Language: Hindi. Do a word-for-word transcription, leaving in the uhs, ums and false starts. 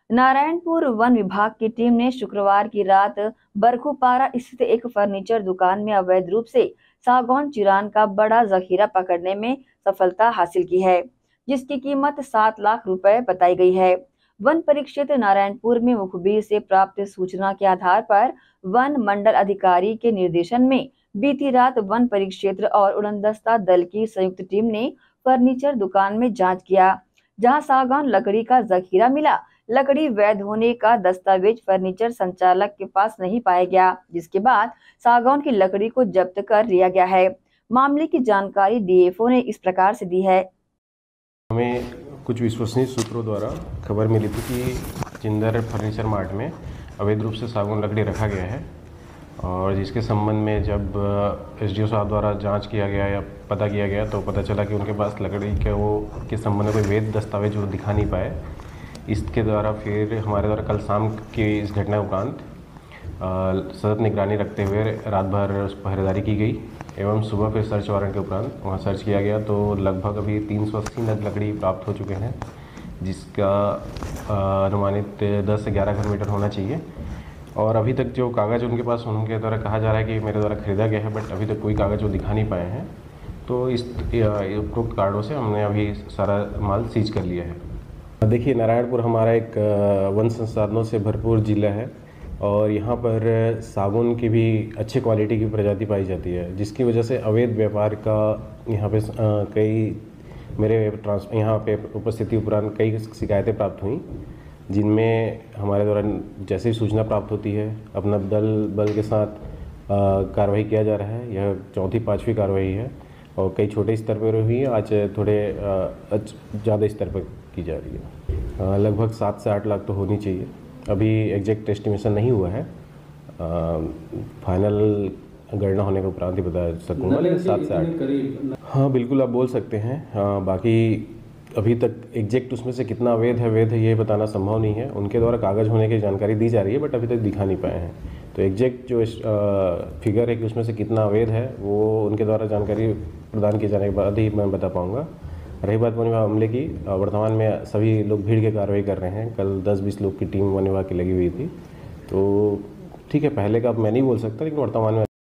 नारायणपुर वन विभाग की टीम ने शुक्रवार की रात बरखूपारा स्थित एक फर्नीचर दुकान में अवैध रूप से सागौन चिरान का बड़ा जखीरा पकड़ने में सफलता हासिल की है, जिसकी कीमत सात लाख रुपए बताई गई है। वन परिक्षेत्र नारायणपुर में मुखबिर से प्राप्त सूचना के आधार पर वन मंडल अधिकारी के निर्देशन में बीती रात वन परिक्षेत्र और उड़नदस्ता दल की संयुक्त टीम ने फर्नीचर दुकान में जांच किया, जहां सागौन लकड़ी का जखीरा मिला। लकड़ी वैध होने का दस्तावेज फर्नीचर संचालक के पास नहीं पाया गया, जिसके बाद सागौन की लकड़ी को जब्त कर लिया गया है। मामले की जानकारी डीएफओ ने इस प्रकार से दी है। हमें कुछ विश्वसनीय सूत्रों द्वारा खबर मिली थी कि जिंदर फर्नीचर मार्ट में अवैध रूप से सागौन लकड़ी रखा गया है, और जिसके संबंध में जब एसडीओ साहब द्वारा जांच किया गया या पता किया गया तो पता चला कि उनके पास लकड़ी के वो के संबंध में कोई वैध दस्तावेज वो दिखा नहीं पाए। इसके द्वारा फिर हमारे द्वारा कल शाम की इस घटना उपरांत सतत निगरानी रखते हुए रात भर पहरेदारी की गई एवं सुबह फिर सर्च वारंट के उपरांत वहाँ सर्च किया गया तो लगभग अभी तीन सौ अस्सी नग लकड़ी प्राप्त हो चुके हैं, जिसका अनुमानित दस से ग्यारह घन मीटर होना चाहिए। और अभी तक जो कागज़ उनके पास उनके द्वारा कहा जा रहा है कि मेरे द्वारा खरीदा गया है, बट अभी तक कोई कागज़ वो दिखा नहीं पाए हैं। तो इस उपरोक्त कार्डों से हमने अभी सारा माल सीज कर लिया है। देखिए, नारायणपुर हमारा एक वन संसाधनों से भरपूर ज़िला है और यहाँ पर सागौन की भी अच्छे क्वालिटी की प्रजाति पाई जाती है, जिसकी वजह से अवैध व्यापार का यहाँ पे कई मेरे ट्रांस यहाँ पे उपस्थिति उपरांत कई शिकायतें प्राप्त हुई, जिनमें हमारे द्वारा जैसे ही सूचना प्राप्त होती है अपना दल बल के साथ कार्रवाई किया जा रहा है। यह चौथी पाँचवीं कार्रवाई है और कई छोटे स्तर पर हुई है, आज थोड़े ज़्यादा स्तर पर की जा रही है। लगभग सात से आठ लाख तो होनी चाहिए। अभी एग्जैक्ट एस्टिमेशन नहीं हुआ है, फाइनल गणना होने के उपरांत ही बता सकूँगा, लेकिन सात से आठ। हाँ बिल्कुल, आप बोल सकते हैं। हाँ, बाकी अभी तक एग्जैक्ट उसमें से कितना अवैध है वैध है ये बताना संभव नहीं है। उनके द्वारा कागज़ होने की जानकारी दी जा रही है, बट अभी तक दिखा नहीं पाए हैं। तो एग्जैक्ट जो फिगर है कि उसमें से कितना अवैध है वो उनके द्वारा जानकारी प्रदान किए जाने के बाद ही मैं बता पाऊँगा। रही बात वन विभाग हमले की, वर्तमान में सभी लोग भीड़ के कार्रवाई कर रहे हैं। कल दस बीस लोग की टीम वन विभाग की लगी हुई थी, तो ठीक है, पहले का अब मैं नहीं बोल सकता, लेकिन वर्तमान में